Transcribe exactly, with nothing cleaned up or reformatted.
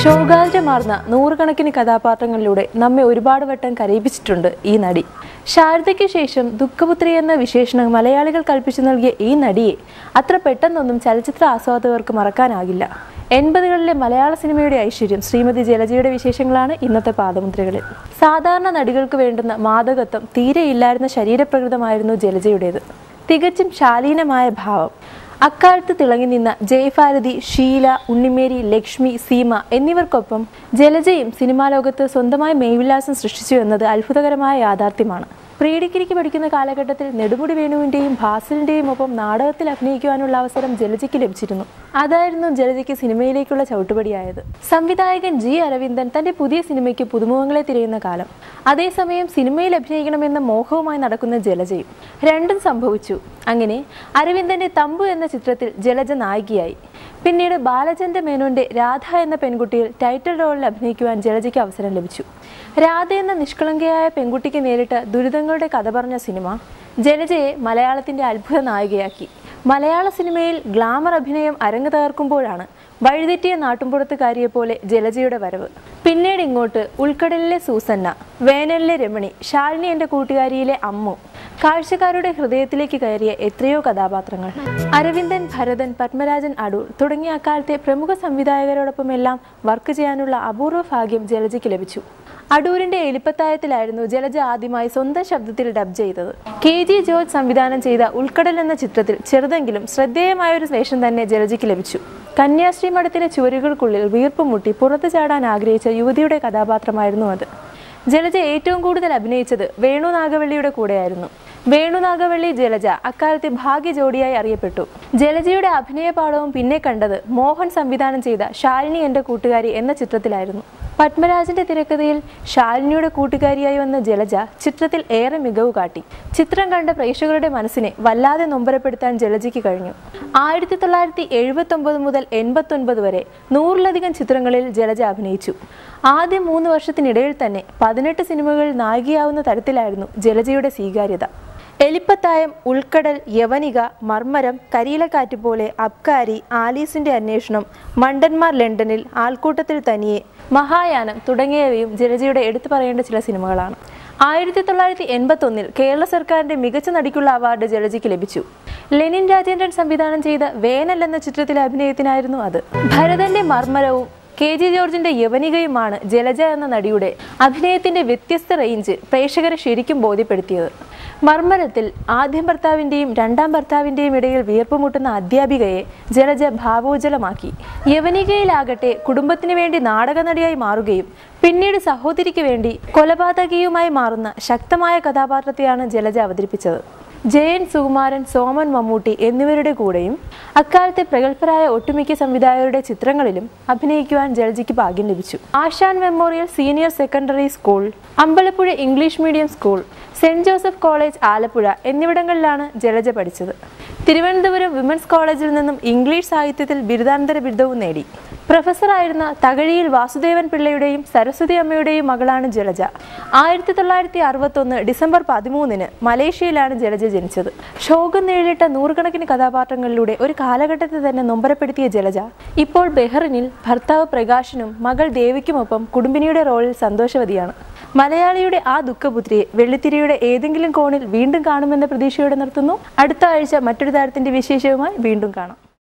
ശോകാഗ്രമാർന്ന നൂറുകണക്കിന് കഥാപാത്രങ്ങളിലൂടെ നമ്മെ ഒരുപാട് വട്ടം കരയിപ്പിച്ചിട്ടുണ്ട് ഈ നടി. ശാരദയ്ക്ക് ശേഷം ദുഃഖപുത്രി എന്ന വിശേഷണം മലയാളികൾ കൽപ്പിച്ചു നൽകിയ ഈ നടിയെ അത്ര പെട്ടെന്നൊന്നും ചലച്ചിത്ര ആസ്വാദകർക്ക് മറക്കാനാകില്ല. എൺപതുകളിലെ മലയാള സിനിമയുടെ ഐശ്വര്യം ശ്രീമതി ജലജയുടെ വിശേഷങ്ങളാണ് ഇന്നത്തെ പാദമുദ്രകളിൽ. സാധാരണ നടികൾക്ക് വേണ്ടുന്ന മാദകത്വം തീരെയില്ലായിരുന്ന ശരീരപ്രകൃതമായിരുന്നു ജലജയുടേത്. തികച്ചും ശാലീനമായ ഭാവം. അക്കാലത്ത് തിളങ്ങി നിന്ന ജയഭാരതി, ഷീല, ഉണ്ണിമേരി, ലക്ഷ്മി, സീമ എന്നിവർക്കൊപ്പം ജലജയും സിനിമാ ലോകത്ത് സ്വന്തമായ മേൽവിലാസം സൃഷ്ടിച്ചു എന്നത് അത്ഭുതകരമായ യാഥാർത്ഥ്യമാണ്. പ്രീ ഡിഗ്രിക്ക് പഠിക്കുന്ന കാലഘട്ടത്തിൽ നെടുമുടി വേണുവിൻ്റെയും ഭാസിലിൻ്റെയും ഒപ്പം നാടകത്തിൽ അഭിനയിക്കുവാനുള്ള അവസരം ജലജയ്ക്ക് ലഭിച്ചിരുന്നു. അതായിരുന്നു ജലജയ്ക്ക് സിനിമയിലേക്കുള്ള ചവിട്ടുപടിയായത്. സംവിധായകൻ ജി അരവിന്ദൻ തന്റെ പുതിയ സിനിമയ്ക്ക് പുതുമുഖങ്ങളെ തിരയുന്ന കാലം. അതേസമയം സിനിമയിൽ അഭിനയിക്കണമെന്ന മോഹവുമായി നടക്കുന്ന ജലജയും. രണ്ടും സംഭവിച്ചു. അങ്ങനെ അരവിന്ദന്റെ തമ്പു എന്ന ചിത്രത്തിൽ ജലജ നായികയായി. പിന്നീട് ബാലചന്ദ്ര മേനോന്റെ രാധ എന്ന പെൺകുട്ടിയിൽ ടൈറ്റിൽ റോളിൽ അഭിനയിക്കുവാൻ ജലജയ്ക്ക് അവസരം ലഭിച്ചു. രാധ എന്ന നിഷ്കളങ്കയായ പെൺകുട്ടിക്ക് നേരിട്ട ദുരിതങ്ങളുടെ കഥ പറഞ്ഞ സിനിമ ജലജയെ മലയാളത്തിന്റെ അത്ഭുത നായികയാക്കി. മലയാള സിനിമയിൽ ഗ്ലാമർ അഭിനയം അരങ്ങ് തകർക്കുമ്പോഴാണ് വഴിതെറ്റിയ നാട്ടുംപുറത്തുകാരിയെ പോലെ ജലജയുടെ വരവ്. പിന്നീട് ഇങ്ങോട്ട് ഉൾക്കടലിലെ സൂസന്ന, വേനലിലെ രമണി, ശാലിനി എന്റെ കൂട്ടുകാരിയിലെ അമ്മു, കാഴ്ചക്കാരുടെ ഹൃദയത്തിലേക്ക് കയറിയ എത്രയോ കഥാപാത്രങ്ങൾ. അരവിന്ദൻ, ഭരതൻ, പത്മരാജൻ, അടൂർ തുടങ്ങിയ അക്കാലത്തെ പ്രമുഖ സംവിധായകരോടൊപ്പമെല്ലാം വർക്ക് ചെയ്യാനുള്ള അപൂർവ ഭാഗ്യം ജലജയ്ക്ക് ലഭിച്ചു. അടൂരിന്റെ എലിപ്പത്തായത്തിലായിരുന്നു ജലജ ആദ്യമായി സ്വന്തം ശബ്ദത്തിൽ ഡബ് ചെയ്തത്. കെ ജി ജോർജ് സംവിധാനം ചെയ്ത ഉൾക്കടൽ എന്ന ചിത്രത്തിൽ ചെറുതെങ്കിലും ശ്രദ്ധേയമായ ഒരു വേഷം തന്നെ ജലജയ്ക്ക് ലഭിച്ചു. കന്യാശ്രീ മഠത്തിലെ ചുവരുകൾക്കുള്ളിൽ വീർപ്പ് മുട്ടി പുറത്തു ചാടാൻ ആഗ്രഹിച്ച യുവതിയുടെ കഥാപാത്രമായിരുന്നു അത്. ജലജ ഏറ്റവും കൂടുതൽ അഭിനയിച്ചത് വേണു നാഗവള്ളിയുടെ കൂടെയായിരുന്നു. വേണു നാഗവള്ളി ജലജ അക്കാലത്തെ ഭാഗ്യ ജോഡിയായി അറിയപ്പെട്ടു. ജലജയുടെ അഭിനയ പാഠവും പിന്നെ കണ്ടത് മോഹൻ സംവിധാനം ചെയ്ത ശാലിനി എന്റെ കൂട്ടുകാരി എന്ന ചിത്രത്തിലായിരുന്നു. പത്മരാജന്റെ തിരക്കഥയിൽ ശാലിനിയുടെ കൂട്ടുകാരിയായി വന്ന ജലജ ചിത്രത്തിൽ ഏറെ മികവ് കാട്ടി. ചിത്രം കണ്ട പ്രേക്ഷകരുടെ മനസ്സിനെ വല്ലാതെ നൊമ്പരപ്പെടുത്താൻ ജലജയ്ക്ക് കഴിഞ്ഞു. ആയിരത്തി തൊള്ളായിരത്തി എഴുപത്തി ഒമ്പത് മുതൽ എൺപത്തി ഒൻപത് വരെ നൂറിലധികം ചിത്രങ്ങളിൽ ജലജ അഭിനയിച്ചു. ആദ്യ മൂന്ന് വർഷത്തിനിടയിൽ തന്നെ പതിനെട്ട് സിനിമകളിൽ നായികയാവുന്ന തരത്തിലായിരുന്നു ജലജയുടെ സ്വീകാര്യത. എലിപ്പത്തായം, ഉൾക്കടൽ, യവനിക, മർമരം, കരിയിലക്കാറ്റ് പോലെ, അബ്കാരി, ആലീസിന്റെ അന്വേഷണം, മണ്ടന്മാർ ലണ്ടനിൽ, ആൾക്കൂട്ടത്തിൽ തനിയെ, മഹായാനം തുടങ്ങിയവയും ജലജയുടെ എടുത്തു പറയേണ്ട ചില സിനിമകളാണ്. ആയിരത്തി തൊള്ളായിരത്തി എൺപത്തി ഒന്നിൽ കേരള സർക്കാരിന്റെ മികച്ച നടിക്കുള്ള അവാർഡ് ജലജയ്ക്ക് ലഭിച്ചു. ലെനിൻ രാജേന്ദ്രൻ സംവിധാനം ചെയ്ത വേനൽ എന്ന ചിത്രത്തിലെ അഭിനയത്തിനായിരുന്നു അത്. ഭരതന്റെ മർമരവും കെ ജി ജോർജിന്റെ യവനികയുമാണ് ജലജ എന്ന നടിയുടെ അഭിനയത്തിന്റെ വ്യത്യസ്ത റേഞ്ച് പ്രേക്ഷകരെ ശരിക്കും ബോധ്യപ്പെടുത്തിയത്. മർമരത്തിൽ ആദ്യം ഭർത്താവിന്റെയും രണ്ടാം ഭർത്താവിന്റെയും ഇടയിൽ വീർപ്പുമുട്ടുന്ന അധ്യാപികയെ ജലജ ഭാവോജ്വലമാക്കി. യവനികയിലാകട്ടെ കുടുംബത്തിന് വേണ്ടി നാടക നടിയായി മാറുകയും പിന്നീട് സഹോദരിക്ക് വേണ്ടി കൊലപാതകിയുമായി മാറുന്ന ശക്തമായ കഥാപാത്രത്തെയാണ് ജലജ അവതരിപ്പിച്ചത്. ജയൻ, സുകുമാരൻ, സോമൻ, മമ്മൂട്ടി എന്നിവരുടെ കൂടെയും അക്കാലത്തെ പ്രഗത്ഭരായ ഒട്ടുമിക്ക സംവിധായകരുടെ ചിത്രങ്ങളിലും അഭിനയിക്കുവാൻ ജലജയ്ക്ക് ഭാഗ്യം ലഭിച്ചു. Asan memorial senior secondary school, Ambalappuzha English medium school, saint Joseph college Alappuzha എന്നിവിടങ്ങളിലാണ് ജലജ പഠിച്ചത്. തിരുവനന്തപുരം വിമൻസ് കോളേജിൽ നിന്നും ഇംഗ്ലീഷ് സാഹിത്യത്തിൽ ബിരുദാനന്തര ബിരുദവും നേടി. പ്രൊഫസറായിരുന്ന തകഴിയിൽ വാസുദേവൻ പിള്ളയുടെയും സരസ്വതി അമ്മയുടെയും മകളാണ് ജലജ. ആയിരത്തി തൊള്ളായിരത്തി അറുപത്തി ഒന്ന് ഡിസംബർ പതിമൂന്നിന് മലേഷ്യയിലാണ് ജലജ ജനിച്ചത്. ശോകം നേരിട്ട നൂറുകണക്കിന് കഥാപാത്രങ്ങളിലൂടെ ഒരു കാലഘട്ടത്തെ തന്നെ നൊമ്പരപ്പെടുത്തിയ ജലജ ഇപ്പോൾ ബെഹ്റിനിൽ ഭർത്താവ് പ്രകാശിനും മകൾ ദേവിക്കുമൊപ്പം കുടുംബിനിയുടെ റോളിൽ സന്തോഷവതിയാണ്. മലയാളിയുടെ ആ ദുഃഖപുത്രിയെ വെള്ളിത്തിരിയുടെ ഏതെങ്കിലും കോണിൽ വീണ്ടും കാണുമെന്ന പ്രതീക്ഷയോടെ നിർത്തുന്നു. അടുത്ത ആഴ്ച മറ്റൊരു താരത്തിന്റെ വിശേഷവുമായി വീണ്ടും കാണാം.